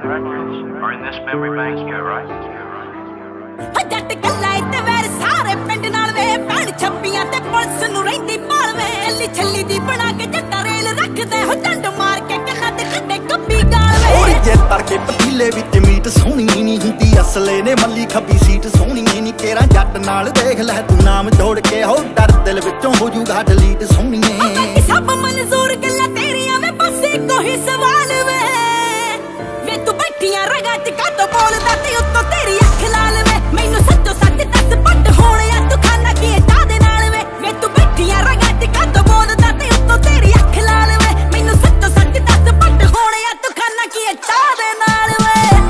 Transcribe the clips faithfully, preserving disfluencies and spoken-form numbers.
are in this memory bank here, right? ਜੱਟ ਕੱਲਾ ਇੱਥੇ ਵੈਰ ਸਾਰੇ ਪਿੰਡ ਨਾਲ ਵੇ ਭੈਣ ਛੱਪੀਆਂ ਤੇ ਪੁਲਿਸ ਨੂੰ ਰਹਿੰਦੀ ਪਾਲਵੇ ਅੱਲੀ ਛੱਲੀ ਦੀ ਬਣਾ ਕੇ ਜੱਟਾ ਰੇਲ ਰੱਖਦੇ ਹੋ ਡੰਡ ਮਾਰ ਕੇ ਕੰਨਾਂ ਤੇ ਖੱਡੇ ਕੱਬੀ ਗਾਲਵੇ ਓਏ ਜੇ ਤੜਕੇ ਪਤੀਲੇ ਵਿੱਚ ਮੀਟ ਸੋਹਣੀ ਨਹੀਂ ਹੁੰਦੀ ਅਸਲੇ ਨੇ ਮੱਲੀ ਖੱਬੀ ਸੀਟ ਸੋਹਣੀ ਨਹੀਂ ਤੇਰਾ ਜੱਟ ਨਾਲ ਦੇਖ ਲੈ ਤੂੰ ਨਾਮ ਜੋੜ ਕੇ ਹੋ ਡਰ ਦਿਲ ਵਿੱਚੋਂ ਹੋ ਜੂਗਾ ਡਿਲੀਟ ਸੋਹਣੀਏ ਸਭ ਮਨਜ਼ੂਰ ਗੱਲਾਂ ਤੇਰੀਆਂ ਵੇ ਬਸ ਇੱਕੋ ਹੀ ਸਵਾਲ ਵੇ ਵੇ ਤੂੰ ਬੈਠੀਆਂ ਰਗਾ ਚ ਕਾਤੋਂ ਬੋਲਦਾ ਤੇ ਉੱਤੋਂ ਤੇਰੀ ਅੱਖ ਲਾਲ ਵੇ ਮੈਨੂੰ ਸੱਚੋ ਸੱਚ ਦੱਸ ਪੱਟ ਹੋਣਿਆ ਤੂੰ ਖਾਣਾ ਕੀ ਚਾਹ ਦੇ ਨਾਲ ਵੇ ਵੇ ਤੂੰ ਬੈਠੀਆਂ ਰਗਾ ਚ ਕਾਤੋਂ ਬੋਲਦਾ ਤੇ ਉੱਤੋਂ ਤੇਰੀ ਅੱਖ ਲਾਲ ਵੇ ਮੈਨੂੰ ਸੱਚੋ ਸੱਚ ਦੱਸ ਪੱਟ ਹੋਣਿਆ ਤੂੰ ਖਾਣਾ ਕੀ ਚਾਹ ਦੇ ਨਾਲ ਵੇ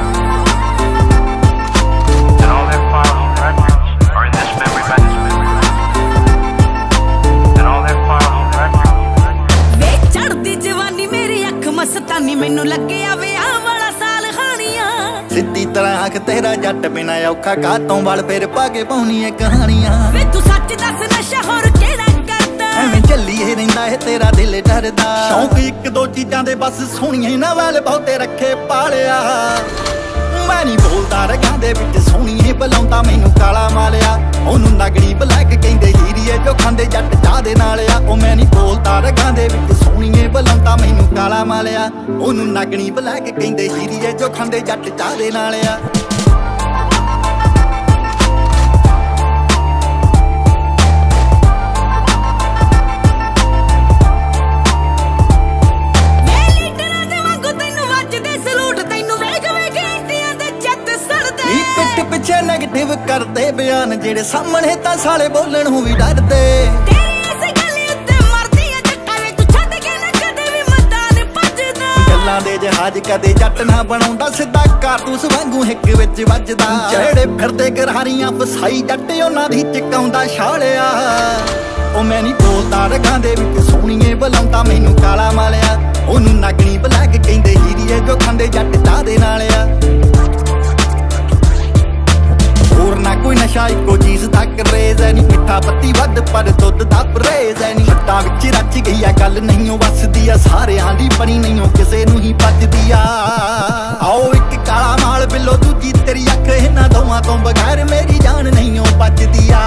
And all their files and records are in this memory bank. And all their files and records. ਵੇ ਚੜਦੀ ਜਵਾਨੀ ਮੇਰੀ ਅੱਖ ਮਸਤਾਨੀ ਮੈਨੂੰ ਲੱਗਿਆ ਵਿਆਹ ਵਾਲਾ ਸਾਲ ਖਾਣੀਆਂ ਸਿੱਧੀ ਤਰ੍ਹਾਂ ਆਖ ਤੇਰਾ ਜੱਟ ਬਿਨਾ ਔਖਾ ਕਾਤੋਂ ਵਲ ਫਿਰ ਪਾ ਕੇ ਪਾਉਣੀ ਏ ਕਹਾਣੀਆਂ ਵੇ ਤੂੰ ਸੱਚ ਦੱਸ ਨਸ਼ਾ ਹੋਰ ਕਿਹੜਾ ਕਰਦਾ ਐਵੇਂ ਚੱਲੀਏ ਰਹਿੰਦਾ ਏ ਤੇਰਾ ਦਿਲ ਡਰਦਾ ਸ਼ੌਂਕ ਇੱਕ ਦੋ ਚੀਜ਼ਾਂ ਦੇ ਬਸ ਸੋਹਣੀਆਂ ਨਾ ਵਾਲ ਬਹੁਤੇ ਰੱਖੇ ਪਾਲਿਆ ਮੈਂ ਨਹੀਂ ਬੋਲਦਾ ਰਗਾਂ ਦੇ ਵਿੱਚ ਸੋਹਣੀਏ ਬੁਲਾਉਂਦਾ ਮੈਨੂੰ ਕਾਲਾ ਮਾਲਿਆ ਉਹਨੂੰ ਨਗੜੀ ਬਲੈਕ ਕਹਿੰਦੇ ਹੀਰੀਏ ਜੋ ਖਾਂਦੇ ਜੱਟ ਚਾਹ ਦੇ ਨਾਲ ਆ ਉਹ ਮੈਂ ਨਹੀਂ ਬੋਲਦਾ ਰਗਾਂ ਦੇ ਵਿੱਚ ਸੋਹਣੀਏ ਬੁਲਾਉਂਦਾ ਮੈਨੂੰ ਕਾਲਾ ਮਾਲਿਆ ਉਹਨੂੰ ਨਗੜੀ ਬਲੈਕ ਕਹਿੰਦੇ ਹੀਰੀਏ ਜੋ ਖਾਂਦੇ ਜੱਟ ਚਾਹ ਦੇ ਨਾਲ ਆ ਪਿੱਛੇ ਨੈਗੇਟਿਵ ਕਰਦੇ ਬਿਆਨ ਜਿਹੜੇ ਸਾਹਮਣੇ ਤਾਂ ਸਾਲੇ ਬੋਲਣ ਨੂੰ ਵੀ ਡਰਦੇ ਤੇਰੀ ਇਸ ਗੱਲ ਉੱਤੇ ਮਰਦੀ ਆ ਜੱਟਾਂ ਵੇ ਤੂੰ ਛੱਡ ਕੇ ਨਾ ਕਦੇ ਵੀ ਮੈਦਾਨ ਭੱਜਦਾ ਗੱਲਾਂ ਦੇ ਜਹਾਜ਼ ਕਦੇ ਜੱਟ ਨਾ ਬਣਾਉਂਦਾ ਸਿੱਧਾ ਕਾਰਤੂਸ ਵਾਂਗੂ ਹਿੱਕ ਵਿੱਚ ਵੱਜਦਾ ਜਿਹੜੇ ਫਿਰਦੇ ਗਰਾਰੀਆਂ ਫਸਾਈ ਜੱਟ ਉਹਨਾਂ ਦੀ ਚਕਾਉਂਦਾ ਛਾਲਿਆ ਉਹ ਮੈਂ ਨਹੀਂ ਬੋਲਦਾ ਰਗਾਂ ਦੇ ਵਿੱਚ ਸੋਹਣੀਏ ਬੁਲਾਉਂਦਾ ਮੈਨੂੰ ਕਾਲਾ ਮਾਲਿਆ ਉਹਨੂੰ ਨਗਣੀ ਬਲੈਕ ਕਹਿੰਦੇ ਹੀਰੀਏ ਜੋ ਖਾਂਦੇ ਜੱਟ ਚਾਹ ਦੇ ਨਾਲ ਆ ਹੋਰ ਨਾ ਕੋਈ ਨਸ਼ਾ ਇੱਕੋ ਚੀਜ਼ ਦਾ ਕਰੇਜ਼ ਐ ਨੀ ਮਿੱਠਾ ਪੱਤੀ ਵੱਧ ਪਰ ਦੁੱਧ ਦਾ ਪਰਹੇਜ਼ ਐ ਨੀ ਹੱਟਾਂ ਵਿੱਚ ਰਚ ਗਈ ਆ ਗੱਲ ਨਹੀਂ ਉਹ ਵੱਸਦੀ ਆ ਸਾਰਿਆਂ ਦੀ ਬਣੀ ਨਹੀਂ ਉਹ ਕਿਸੇ ਨੂੰ ਹੀ ਬਚਦੀ ਆ ਆਓ ਇੱਕ ਕਾਲਾ ਮਾਲ ਬਿੱਲੋ ਦੂਜੀ ਤੇਰੀ ਅੱਖ ਇਹਨਾਂ ਦੋਵਾਂ ਤੋਂ ਬਗੈਰ ਮੇਰੀ ਜਾਨ ਨਹੀਂ ਉਹ ਬਚਦੀ ਆ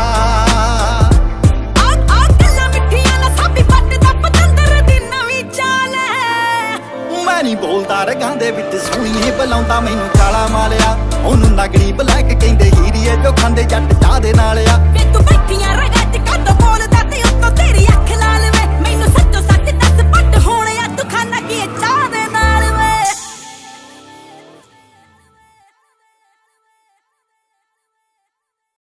ਆ ਆ ਗੱਲਾਂ ਮਿੱਠੀਆਂ ਨਾ ਸਾਬੀ ਪੱਟ ਦਾ ਪਤੰਦਰ ਦੀ ਨਵੀਂ ਚਾਲ ਐ ਮੈਂ ਨਹੀਂ ਬੋਲਦਾ ਰਗਾਂ ਦੇ ਵਿੱਚ ਸੋਹਣੀਏ ਬੁਲਾਉਂਦਾ ਮੈਨੂੰ ਕਾਲਾ ਮਾਲਿਆ ਉਹਨੂੰ ਨਗੜੀ ਬੁਲਾ